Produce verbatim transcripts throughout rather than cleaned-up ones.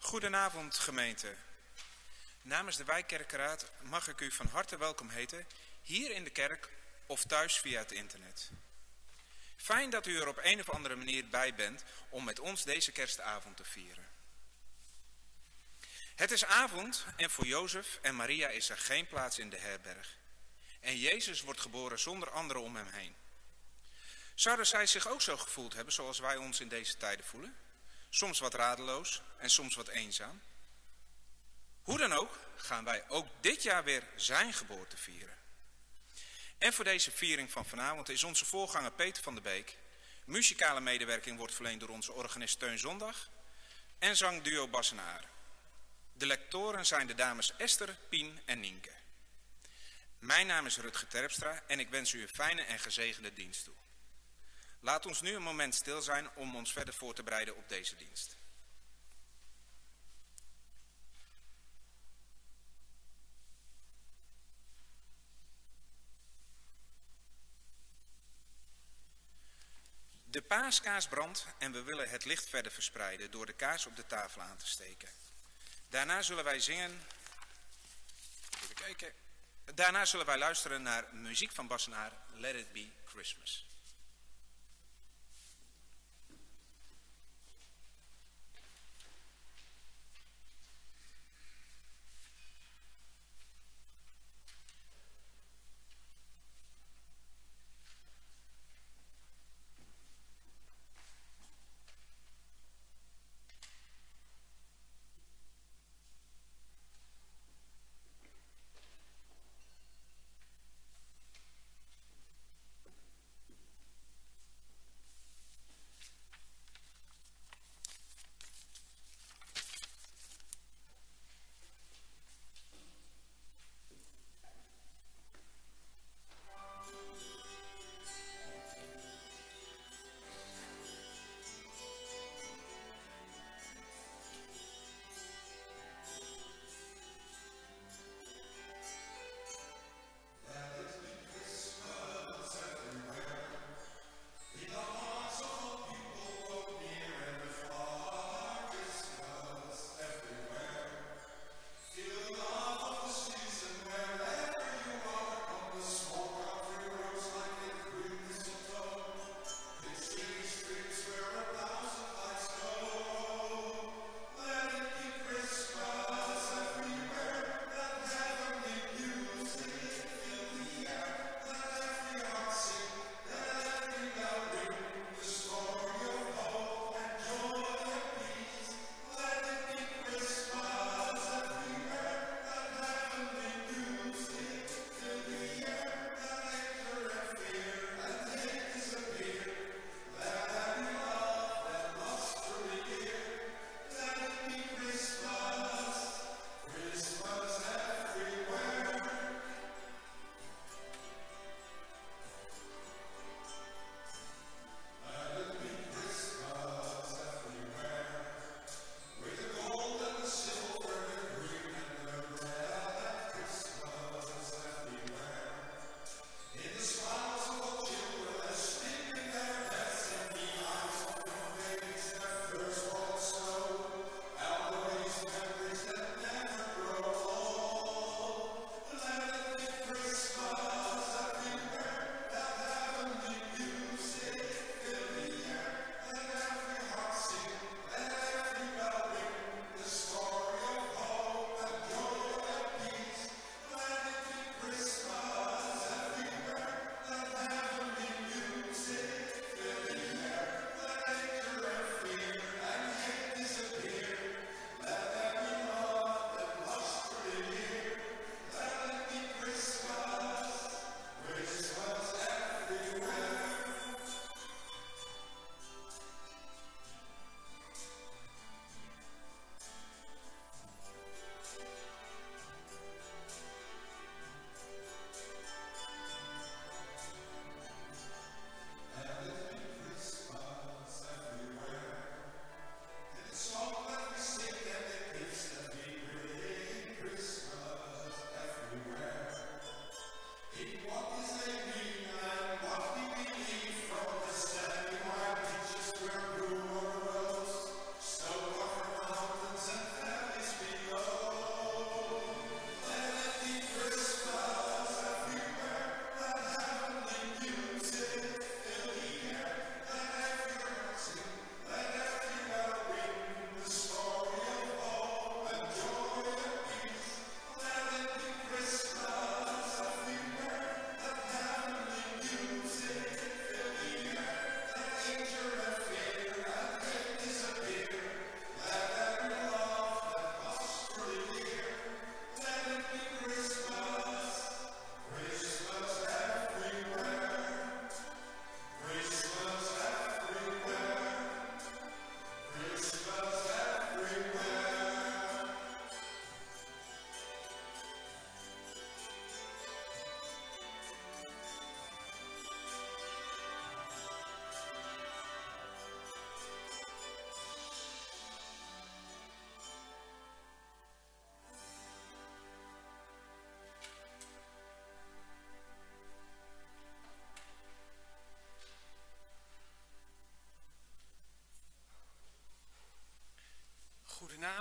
Goedenavond gemeente. Namens de Wijkkerkraad mag ik u van harte welkom heten, hier in de kerk of thuis via het internet. Fijn dat u er op een of andere manier bij bent om met ons deze kerstavond te vieren. Het is avond en voor Jozef en Maria is er geen plaats in de herberg. En Jezus wordt geboren zonder anderen om hem heen. Zouden zij zich ook zo gevoeld hebben zoals wij ons in deze tijden voelen? Soms wat radeloos en soms wat eenzaam. Hoe dan ook gaan wij ook dit jaar weer zijn geboorte vieren. En voor deze viering van vanavond is onze voorganger Peter van der Beek. Muzikale medewerking wordt verleend door onze organist Teun Zondag en zangduo Bas en Aar. De lectoren zijn de dames Esther, Pien en Nienke. Mijn naam is Rutger Terpstra en ik wens u een fijne en gezegende dienst toe. Laat ons nu een moment stil zijn om ons verder voor te bereiden op deze dienst. De paaskaars brandt en we willen het licht verder verspreiden door de kaars op de tafel aan te steken. Daarna zullen wij zingen. Even kijken. Daarna zullen wij luisteren naar muziek van Bas en Aar, Let It Be Christmas.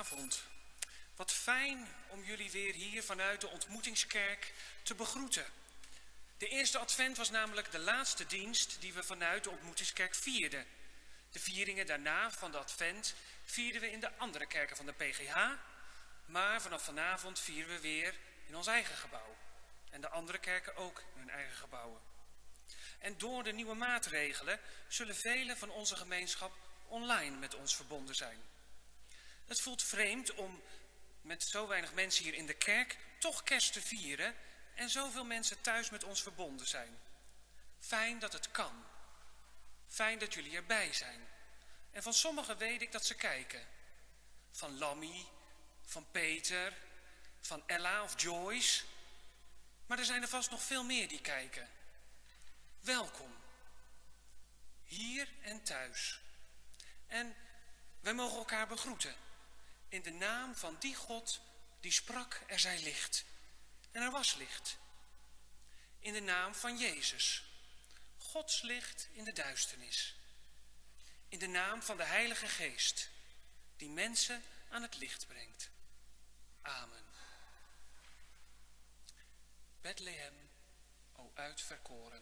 Goedenavond. Wat fijn om jullie weer hier vanuit de ontmoetingskerk te begroeten. De eerste advent was namelijk de laatste dienst die we vanuit de ontmoetingskerk vierden. De vieringen daarna van de advent vierden we in de andere kerken van de P G H. Maar vanaf vanavond vieren we weer in ons eigen gebouw. En de andere kerken ook in hun eigen gebouwen. En door de nieuwe maatregelen zullen velen van onze gemeenschap online met ons verbonden zijn. Het voelt vreemd om met zo weinig mensen hier in de kerk toch kerst te vieren en zoveel mensen thuis met ons verbonden zijn. Fijn dat het kan. Fijn dat jullie erbij zijn. En van sommigen weet ik dat ze kijken. Van Lammy, van Peter, van Ella of Joyce. Maar er zijn er vast nog veel meer die kijken. Welkom. Hier en thuis. En wij mogen elkaar begroeten. In de naam van die God die sprak, er zij licht. En er was licht. In de naam van Jezus. Gods licht in de duisternis. In de naam van de Heilige Geest. Die mensen aan het licht brengt. Amen. Bethlehem, o uitverkoren.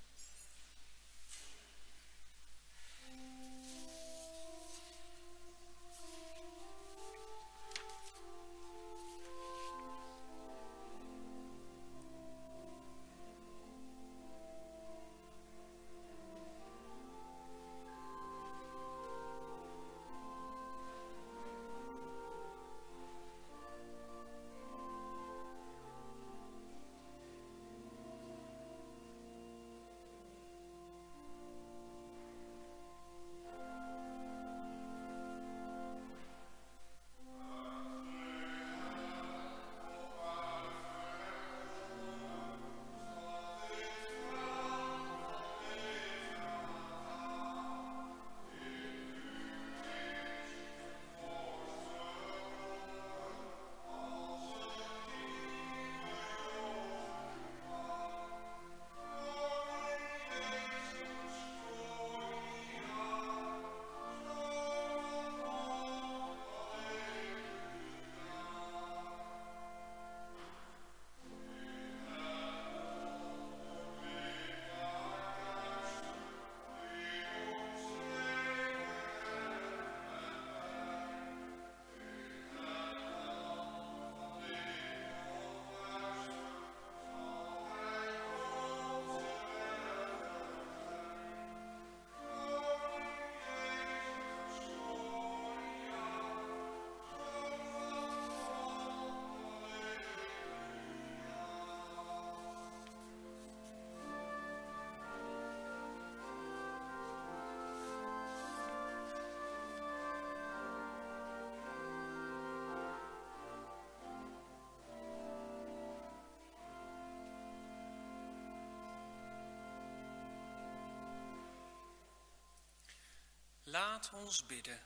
Laat ons bidden.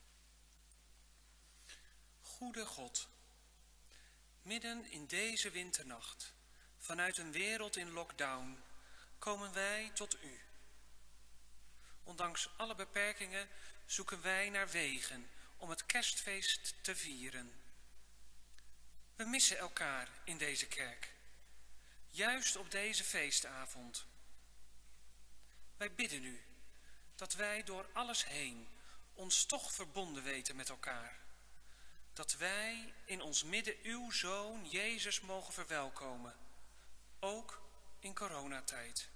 Goede God, midden in deze winternacht, vanuit een wereld in lockdown, komen wij tot u. Ondanks alle beperkingen zoeken wij naar wegen om het kerstfeest te vieren. We missen elkaar in deze kerk, juist op deze feestavond. Wij bidden u dat wij door alles heen ons toch verbonden weten met elkaar. Dat wij in ons midden uw Zoon Jezus mogen verwelkomen, ook in coronatijd.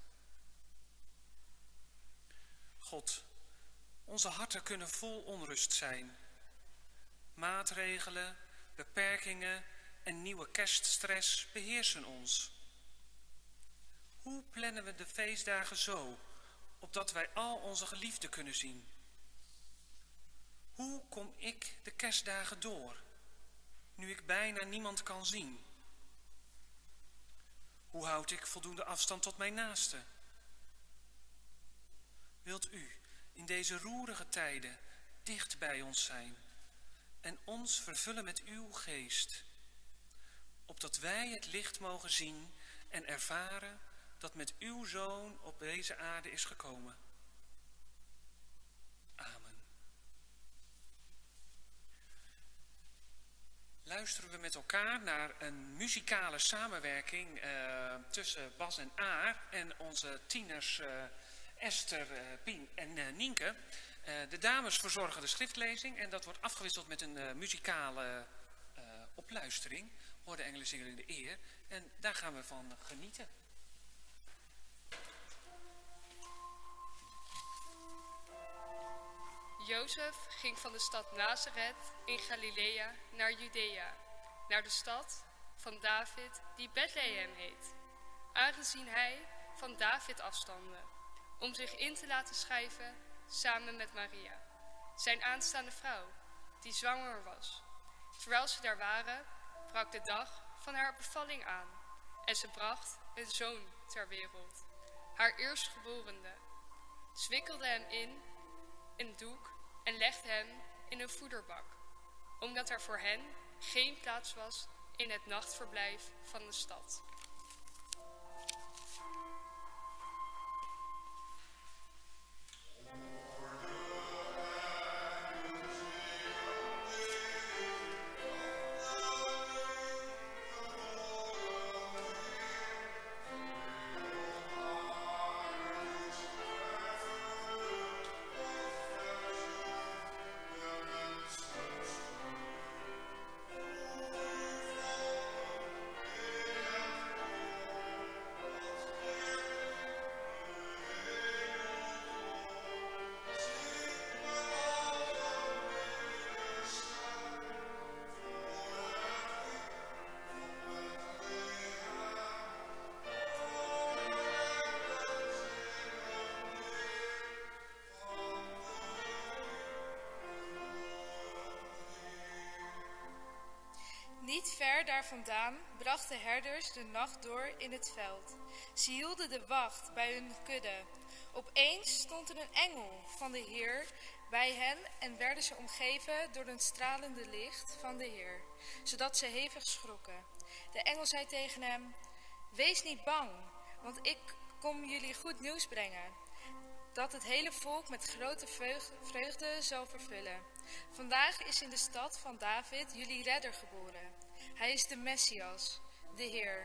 God, onze harten kunnen vol onrust zijn. Maatregelen, beperkingen en nieuwe kerststress beheersen ons. Hoe plannen we de feestdagen zo, opdat wij al onze geliefden kunnen zien? Hoe kom ik de kerstdagen door, nu ik bijna niemand kan zien? Hoe houd ik voldoende afstand tot mijn naaste? Wilt u in deze roerige tijden dicht bij ons zijn en ons vervullen met uw geest, opdat wij het licht mogen zien en ervaren dat met uw Zoon op deze aarde is gekomen. Amen. luisteren we met elkaar naar een muzikale samenwerking uh, tussen Bas en Aar en onze tieners uh, Esther, uh, Pien en uh, Nienke. Uh, de dames verzorgen de schriftlezing en dat wordt afgewisseld met een uh, muzikale uh, opluistering. Hoor de engelen zingen in de eer en daar gaan we van genieten. Jozef ging van de stad Nazareth in Galilea naar Judea, naar de stad van David die Bethlehem heet, aangezien hij van David afstamde, om zich in te laten schrijven samen met Maria, zijn aanstaande vrouw, die zwanger was. Terwijl ze daar waren, brak de dag van haar bevalling aan en ze bracht een zoon ter wereld, haar eerstgeborene. Ze wikkelde hem in een doek en legde hem in een voederbak, omdat er voor hen geen plaats was in het nachtverblijf van de stad. Niet ver daar vandaan brachten herders de nacht door in het veld. Ze hielden de wacht bij hun kudde. Opeens stond er een engel van de Heer bij hen en werden ze omgeven door het stralende licht van de Heer, zodat ze hevig schrokken. De engel zei tegen hem: "Wees niet bang, want ik kom jullie goed nieuws brengen, dat het hele volk met grote vreugde zal vervullen. Vandaag is in de stad van David jullie redder geboren. Hij is de Messias, de Heer."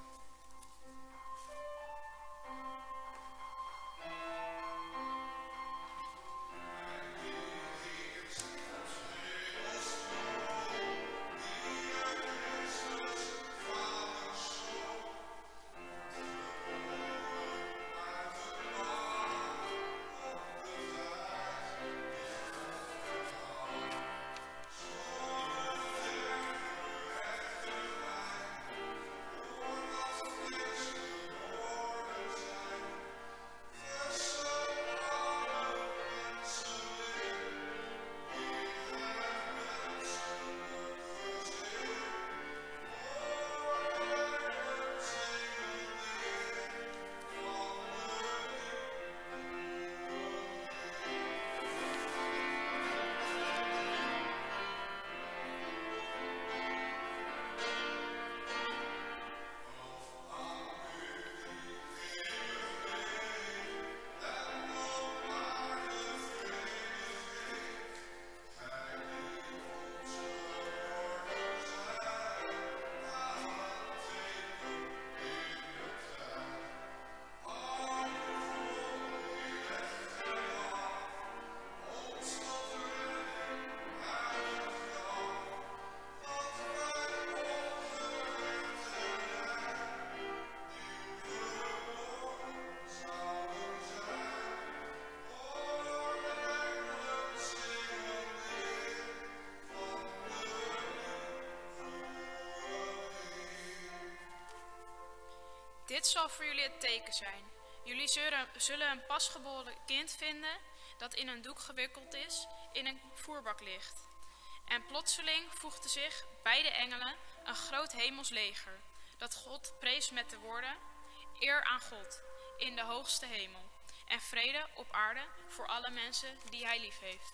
Dit zal voor jullie het teken zijn. Jullie zullen een pasgeboren kind vinden dat in een doek gewikkeld is, in een voerbak ligt. En plotseling voegde zich bij de engelen een groot hemels leger, dat God prees met de woorden: "Eer aan God in de hoogste hemel en vrede op aarde voor alle mensen die hij lief heeft."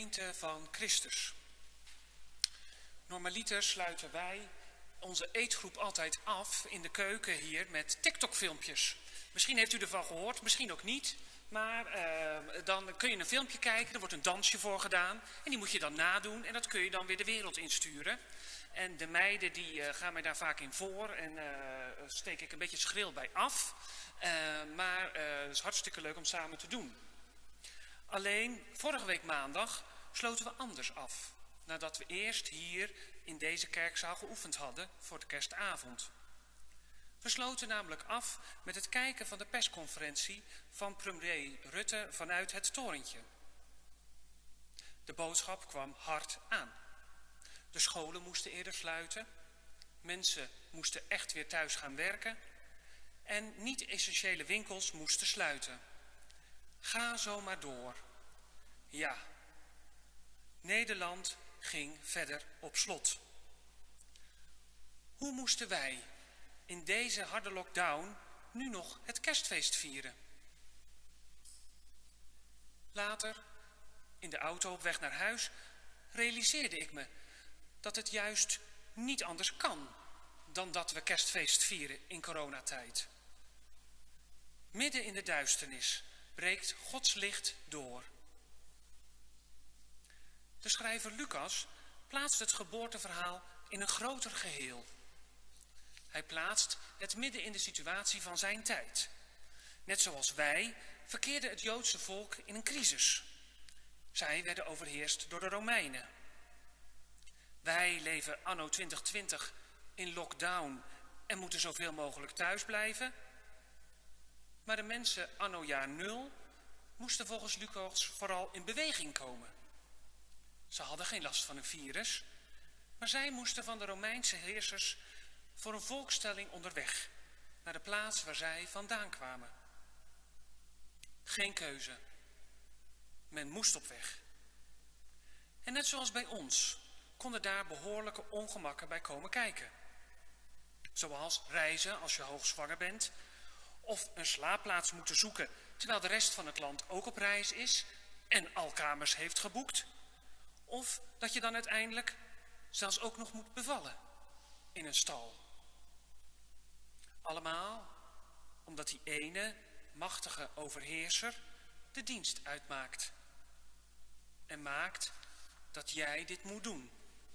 gemeente van Christus. Normaliter sluiten wij onze eetgroep altijd af in de keuken hier met TikTok-filmpjes. Misschien heeft u ervan gehoord, misschien ook niet. Maar uh, dan kun je een filmpje kijken, er wordt een dansje voor gedaan. En die moet je dan nadoen en dat kun je dan weer de wereld insturen. En de meiden die uh, gaan mij daar vaak in voor en uh, steek ik een beetje schril bij af. Uh, maar uh, het is hartstikke leuk om samen te doen. Alleen, vorige week maandag sloten we anders af. Nadat we eerst hier in deze kerkzaal geoefend hadden voor de kerstavond. We sloten namelijk af met het kijken van de persconferentie van premier Rutte vanuit het torentje. De boodschap kwam hard aan. De scholen moesten eerder sluiten. Mensen moesten echt weer thuis gaan werken. En niet-essentiële winkels moesten sluiten. Ga zo maar door. Ja, Nederland ging verder op slot. Hoe moesten wij in deze harde lockdown nu nog het kerstfeest vieren? Later, in de auto op weg naar huis, realiseerde ik me dat het juist niet anders kan dan dat we kerstfeest vieren in coronatijd. Midden in de duisternis breekt Gods licht door. De schrijver Lucas plaatst het geboorteverhaal in een groter geheel. Hij plaatst het midden in de situatie van zijn tijd. Net zoals wij verkeerde het Joodse volk in een crisis. Zij werden overheerst door de Romeinen. Wij leven anno twintig twintig in lockdown en moeten zoveel mogelijk thuis blijven. Maar de mensen anno jaar nul moesten volgens Lucas vooral in beweging komen. Ze hadden geen last van een virus, maar zij moesten van de Romeinse heersers voor een volkstelling onderweg, naar de plaats waar zij vandaan kwamen. Geen keuze. Men moest op weg. En net zoals bij ons konden daar behoorlijke ongemakken bij komen kijken. Zoals reizen als je hoogzwanger bent, of een slaapplaats moeten zoeken terwijl de rest van het land ook op reis is en al kamers heeft geboekt. Of dat je dan uiteindelijk zelfs ook nog moet bevallen in een stal. Allemaal omdat die ene machtige overheerser de dienst uitmaakt. En maakt dat jij dit moet doen.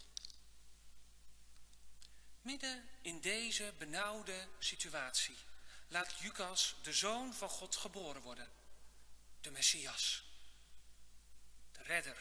Midden in deze benauwde situatie laat Lucas de Zoon van God geboren worden. De Messias. De Redder.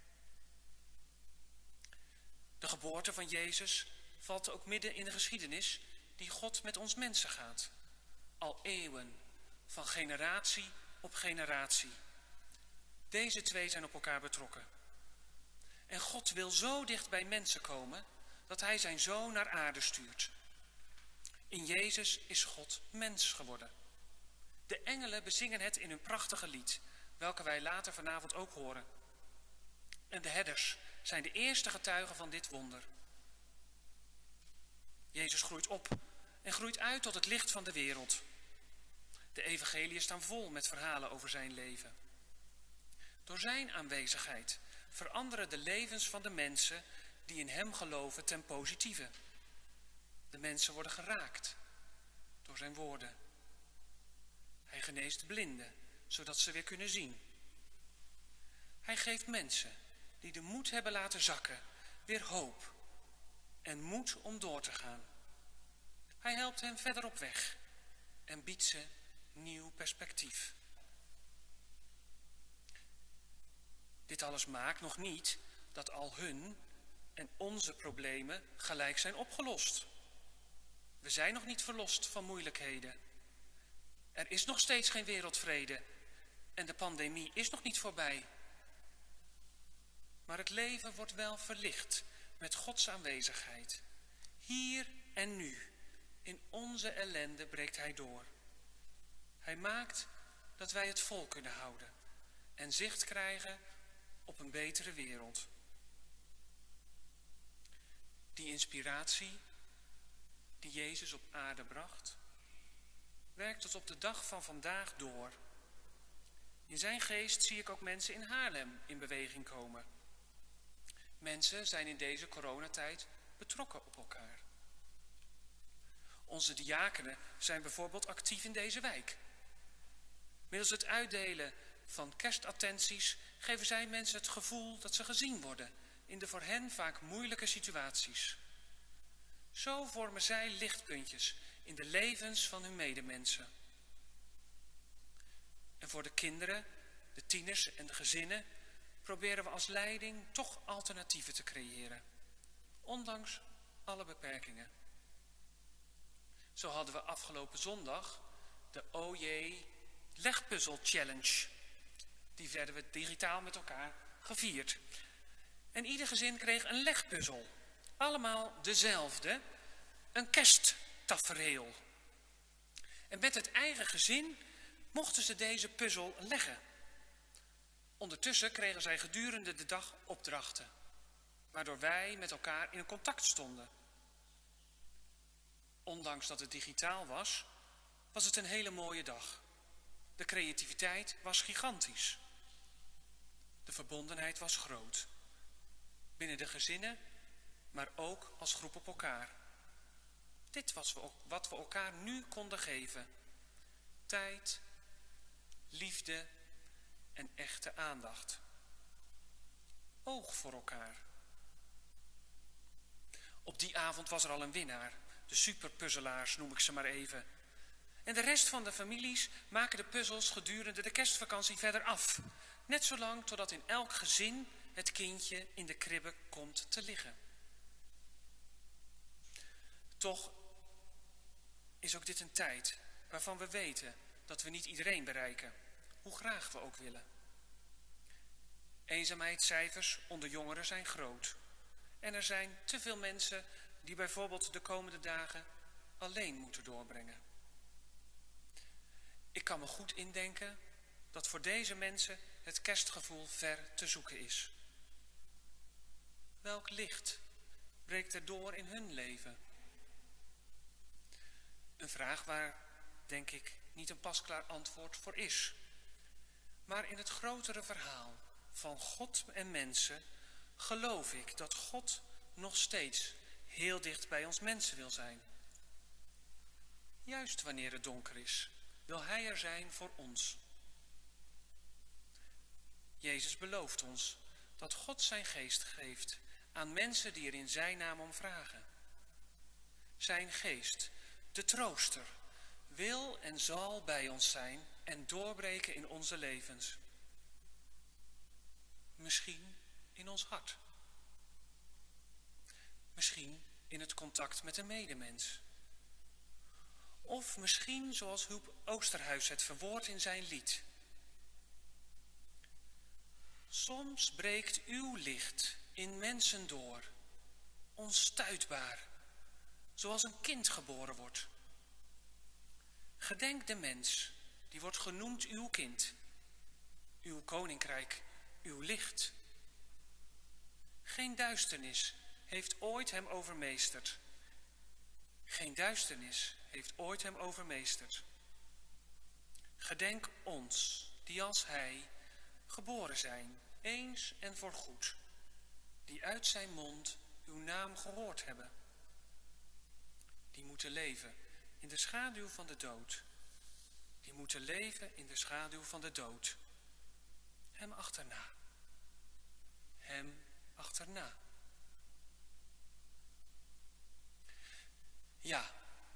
De geboorte van Jezus valt ook midden in de geschiedenis die God met ons mensen gaat. Al eeuwen, van generatie op generatie. Deze twee zijn op elkaar betrokken. En God wil zo dicht bij mensen komen dat hij zijn Zoon naar aarde stuurt. In Jezus is God mens geworden. De engelen bezingen het in hun prachtige lied, welke wij later vanavond ook horen. En de herders zijn de eerste getuigen van dit wonder. Jezus groeit op en groeit uit tot het licht van de wereld. De evangeliën staan vol met verhalen over zijn leven. Door zijn aanwezigheid veranderen de levens van de mensen die in hem geloven ten positieve. De mensen worden geraakt door zijn woorden. Hij geneest blinden, zodat ze weer kunnen zien. Hij geeft mensen die de moed hebben laten zakken, weer hoop en moed om door te gaan. Hij helpt hen verder op weg en biedt ze nieuw perspectief. Dit alles maakt nog niet dat al hun en onze problemen gelijk zijn opgelost. We zijn nog niet verlost van moeilijkheden. Er is nog steeds geen wereldvrede en de pandemie is nog niet voorbij. Maar het leven wordt wel verlicht met Gods aanwezigheid. Hier en nu, in onze ellende breekt hij door. Hij maakt dat wij het vol kunnen houden en zicht krijgen op een betere wereld. Die inspiratie die Jezus op aarde bracht, werkt tot op de dag van vandaag door. In zijn geest zie ik ook mensen in Haarlem in beweging komen. Mensen zijn in deze coronatijd betrokken op elkaar. Onze diakenen zijn bijvoorbeeld actief in deze wijk. Middels het uitdelen van kerstattenties geven zij mensen het gevoel dat ze gezien worden in de voor hen vaak moeilijke situaties. Zo vormen zij lichtpuntjes in de levens van hun medemensen. En voor de kinderen, de tieners en de gezinnen proberen we als leiding toch alternatieven te creëren, ondanks alle beperkingen. Zo hadden we afgelopen zondag de O J Legpuzzel Challenge. Die werden we digitaal met elkaar gevierd. En ieder gezin kreeg een legpuzzel. Allemaal dezelfde, een kersttafereel. En met het eigen gezin mochten ze deze puzzel leggen. Ondertussen kregen zij gedurende de dag opdrachten, waardoor wij met elkaar in contact stonden. Ondanks dat het digitaal was, was het een hele mooie dag. De creativiteit was gigantisch. De verbondenheid was groot. Binnen de gezinnen, maar ook als groep op elkaar. Dit was wat we elkaar nu konden geven. Tijd, liefde en echte aandacht. Oog voor elkaar. Op die avond was er al een winnaar. De superpuzzelaars noem ik ze maar even. En de rest van de families maken de puzzels gedurende de kerstvakantie verder af. Net zolang totdat in elk gezin het kindje in de kribbe komt te liggen. Toch is ook dit een tijd waarvan we weten dat we niet iedereen bereiken, hoe graag we ook willen. Eenzaamheidscijfers onder jongeren zijn groot. En er zijn te veel mensen die bijvoorbeeld de komende dagen alleen moeten doorbrengen. Ik kan me goed indenken dat voor deze mensen het kerstgevoel ver te zoeken is. Welk licht breekt er door in hun leven? Een vraag waar, denk ik, niet een pasklaar antwoord voor is. Maar in het grotere verhaal van God en mensen geloof ik dat God nog steeds heel dicht bij ons mensen wil zijn. Juist wanneer het donker is, wil Hij er zijn voor ons. Jezus belooft ons dat God zijn geest geeft aan mensen die er in zijn naam om vragen. Zijn geest, de trooster, wil en zal bij ons zijn en doorbreken in onze levens. Misschien in ons hart. Misschien in het contact met een medemens. Of misschien zoals Huub Oosterhuis het verwoordt in zijn lied. Soms breekt uw licht in mensen door, onstuitbaar, zoals een kind geboren wordt. Gedenk de mens, die wordt genoemd uw kind, uw koninkrijk, uw licht. Geen duisternis heeft ooit hem overmeesterd. Geen duisternis heeft ooit hem overmeesterd. Gedenk ons, die als hij geboren zijn, eens en voorgoed, die uit zijn mond uw naam gehoord hebben. Die moeten leven in de schaduw van de dood. Die moeten leven in de schaduw van de dood. Hem achterna. Hem achterna. Ja.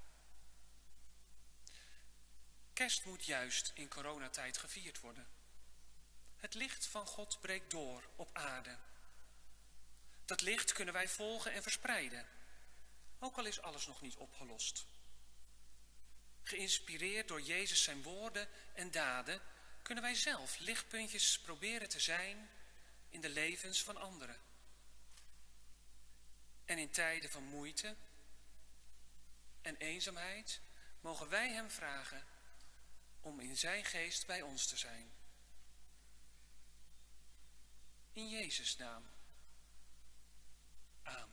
Kerst moet juist in coronatijd gevierd worden. Het licht van God breekt door op aarde. Dat licht kunnen wij volgen en verspreiden, ook al is alles nog niet opgelost. Geïnspireerd door Jezus zijn woorden en daden, kunnen wij zelf lichtpuntjes proberen te zijn in de levens van anderen. En in tijden van moeite en eenzaamheid mogen wij hem vragen om in zijn geest bij ons te zijn. In Jezus' naam. Amen.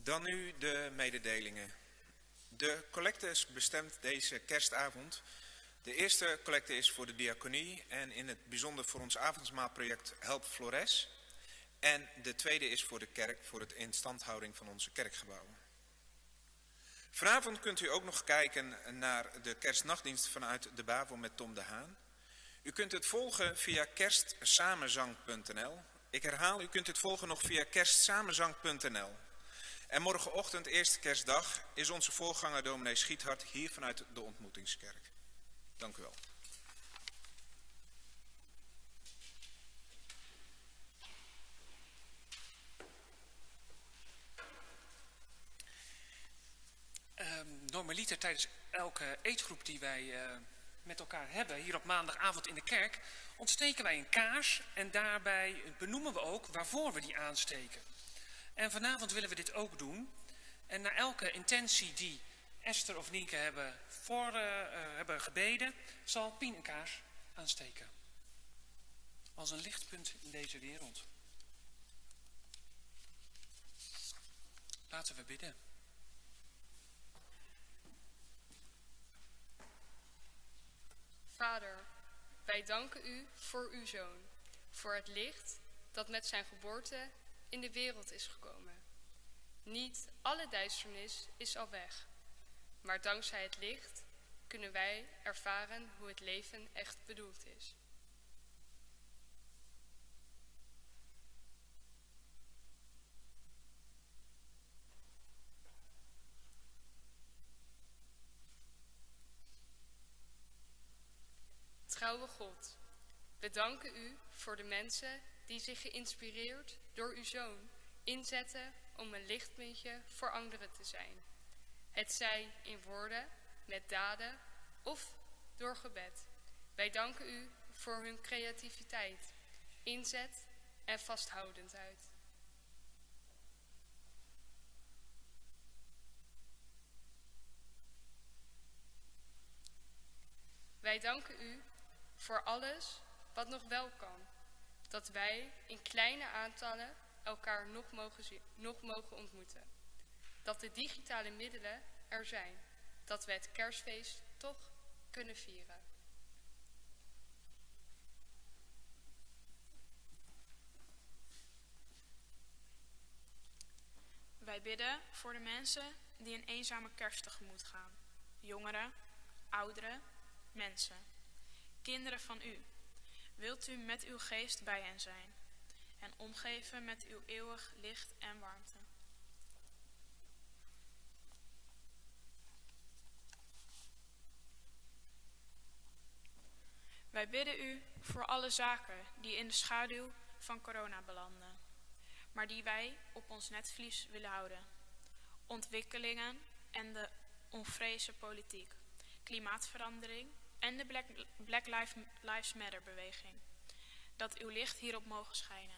Dan nu de mededelingen. De collecte is bestemd deze kerstavond. De eerste collecte is voor de diaconie en in het bijzonder voor ons avondmaalproject Help Flores. En de tweede is voor de kerk, voor het instandhouding van onze kerkgebouwen. Vanavond kunt u ook nog kijken naar de kerstnachtdienst vanuit de Bavo met Tom de Haan. U kunt het volgen via kerstsamenzang punt n l. Ik herhaal, u kunt het volgen nog via kerstsamenzang punt n l. En morgenochtend, eerste kerstdag, is onze voorganger dominee Schiethart hier vanuit de ontmoetingskerk. Dank u wel. Um, normaliter tijdens elke eetgroep die wij uh, met elkaar hebben, hier op maandagavond in de kerk, ontsteken wij een kaars en daarbij benoemen we ook waarvoor we die aansteken. En vanavond willen we dit ook doen. En na elke intentie die Esther of Nienke hebben, voor, uh, uh, hebben gebeden, zal Pien een kaars aansteken. Als een lichtpunt in deze wereld. Laten we bidden. Vader, wij danken u voor uw Zoon, voor het licht dat met zijn geboorte in de wereld is gekomen. Niet alle duisternis is al weg, maar dankzij het licht kunnen wij ervaren hoe het leven echt bedoeld is. Trouwe God, we danken u voor de mensen die zich geïnspireerd door uw Zoon inzetten om een lichtpuntje voor anderen te zijn. Het zij in woorden, met daden of door gebed. Wij danken u voor hun creativiteit, inzet en vasthoudendheid. Wij danken u voor alles wat nog wel kan. Dat wij in kleine aantallen elkaar nog mogen, zien, nog mogen ontmoeten. Dat de digitale middelen er zijn. Dat we het kerstfeest toch kunnen vieren. Wij bidden voor de mensen die een eenzame kerst tegemoet gaan. Jongeren, ouderen, mensen. Kinderen van u. Wilt u met uw geest bij hen zijn en omgeven met uw eeuwig licht en warmte. Wij bidden u voor alle zaken die in de schaduw van corona belanden, maar die wij op ons netvlies willen houden. Ontwikkelingen en de onvreze politiek, klimaatverandering en de Black, Black Lives Matter beweging. Dat uw licht hierop mogen schijnen.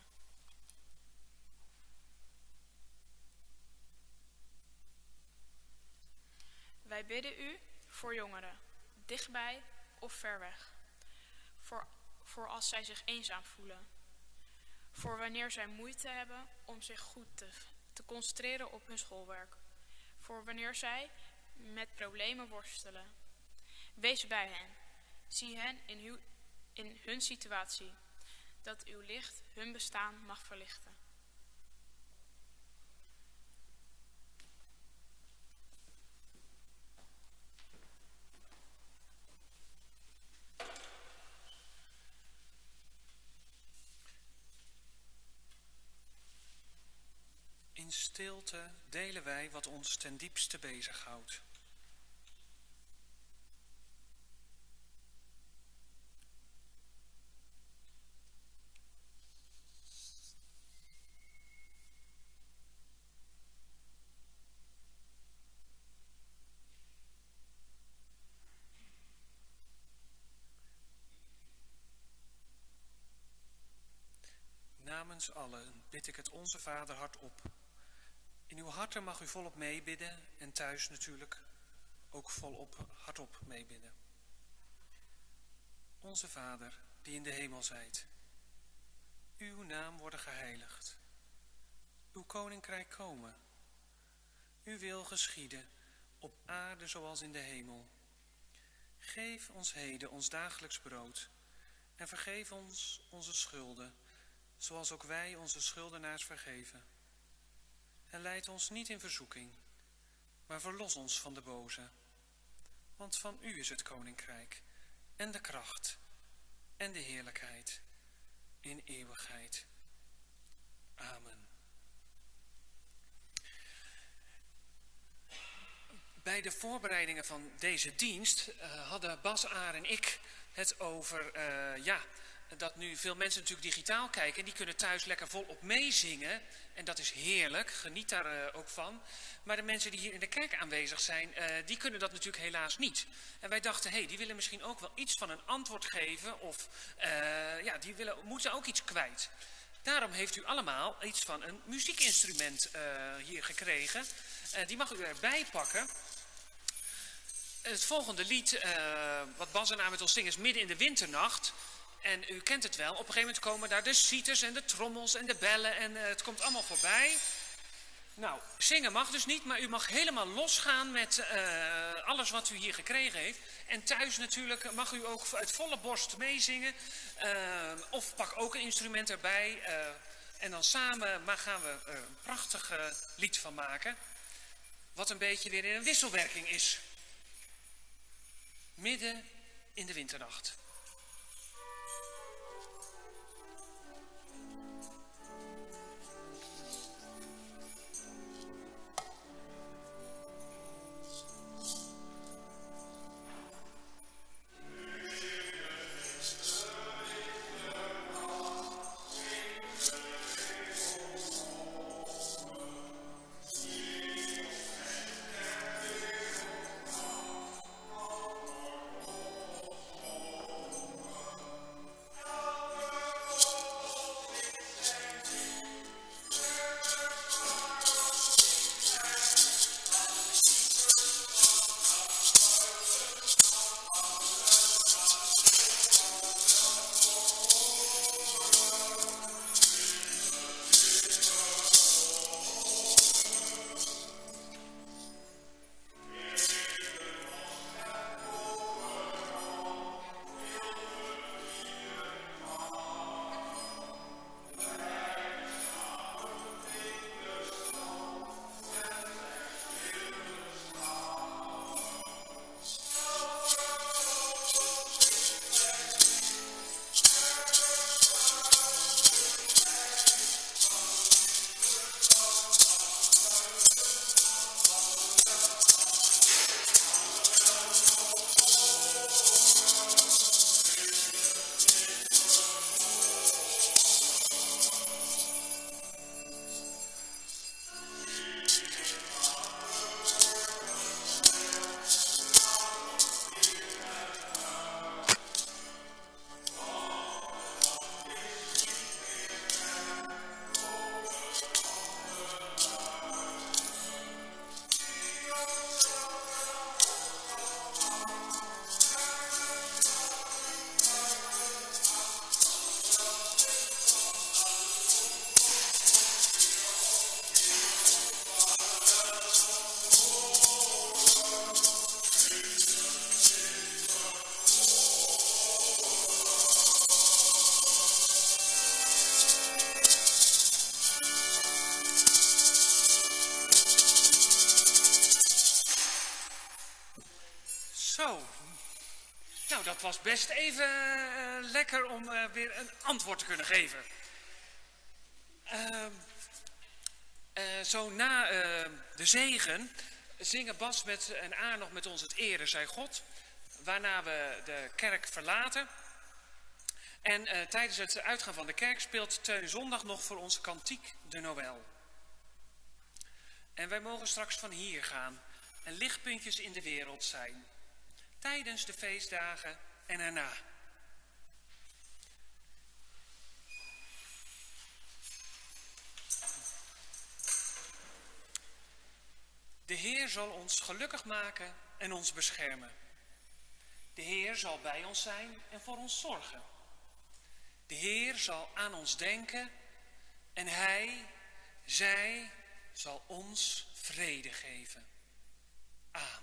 Wij bidden u voor jongeren, dichtbij of ver weg. Voor, voor als zij zich eenzaam voelen. Voor wanneer zij moeite hebben om zich goed te, te concentreren op hun schoolwerk. Voor wanneer zij met problemen worstelen. Wees bij hen. Zie hen in, uw, in hun situatie. Dat uw licht hun bestaan mag verlichten. In stilte delen wij wat ons ten diepste bezighoudt. Namens allen bid ik het Onze Vader hardop. In uw harten mag u volop meebidden en thuis natuurlijk ook volop hardop meebidden. Onze Vader, die in de hemel zijt, uw naam worden geheiligd. Uw koninkrijk komen. uw wil geschieden, op aarde zoals in de hemel. Geef ons heden ons dagelijks brood en vergeef ons onze schulden, zoals ook wij onze schuldenaars vergeven. En leid ons niet in verzoeking, maar verlos ons van de boze. Want van u is het koninkrijk en de kracht en de heerlijkheid in eeuwigheid. Amen. Bij de voorbereidingen van deze dienst uh, hadden Bas, Aar en ik het over, uh, ja, dat nu veel mensen natuurlijk digitaal kijken en die kunnen thuis lekker volop meezingen. En dat is heerlijk, geniet daar uh, ook van. Maar de mensen die hier in de kerk aanwezig zijn, uh, die kunnen dat natuurlijk helaas niet. En wij dachten, hé, hey, die willen misschien ook wel iets van een antwoord geven of uh, ja, die willen, moeten ook iets kwijt. Daarom heeft u allemaal iets van een muziekinstrument uh, hier gekregen. Uh, die mag u erbij pakken. Het volgende lied, uh, wat Bas en Aar met ons zingen, is Midden in de Winternacht. En u kent het wel, op een gegeven moment komen daar de citers en de trommels en de bellen en uh, het komt allemaal voorbij. Nou, zingen mag dus niet, maar u mag helemaal losgaan met uh, alles wat u hier gekregen heeft. En thuis natuurlijk mag u ook uit volle borst meezingen. Uh, of pak ook een instrument erbij. Uh, en dan samen maar gaan we er een prachtig uh, lied van maken. Wat een beetje weer in een wisselwerking is. Midden in de winternacht. Zo, nou dat was best even uh, lekker om uh, weer een antwoord te kunnen geven. Uh, uh, zo na uh, de zegen zingen Bas met, en Aar nog met ons het Ere zij God, waarna we de kerk verlaten. En uh, tijdens het uitgaan van de kerk speelt Teun zondag nog voor ons Kantiek de Noël. En wij mogen straks van hier gaan en lichtpuntjes in de wereld zijn. Tijdens de feestdagen en erna. De Heer zal ons gelukkig maken en ons beschermen. De Heer zal bij ons zijn en voor ons zorgen. De Heer zal aan ons denken en Hij, zij zal ons vrede geven. Amen.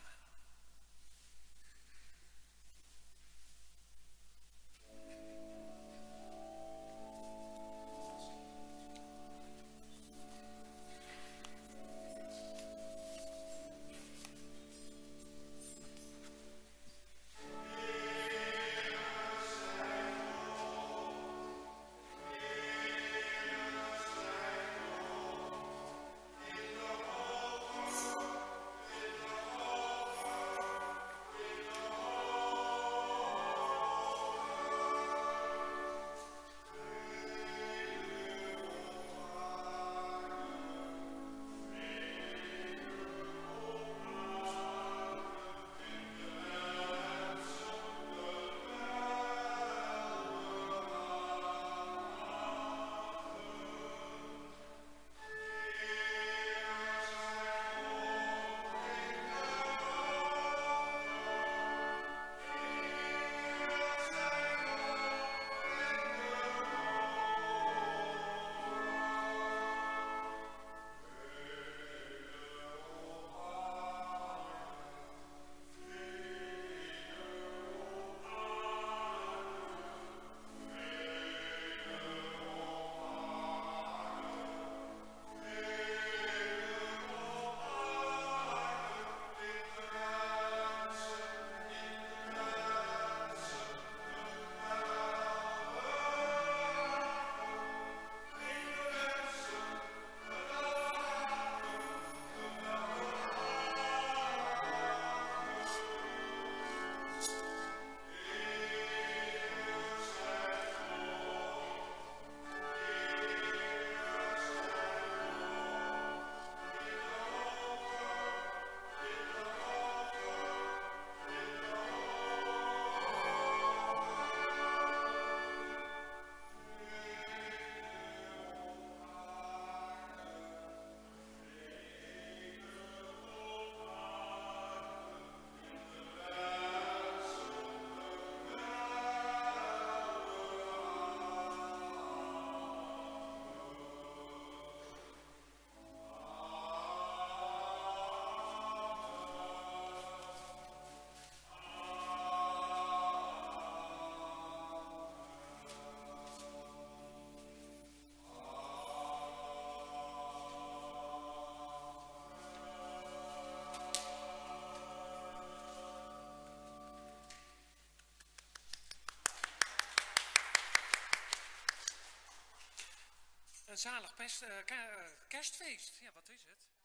Een zalig pest, uh, kerstfeest. Ja, wat is het?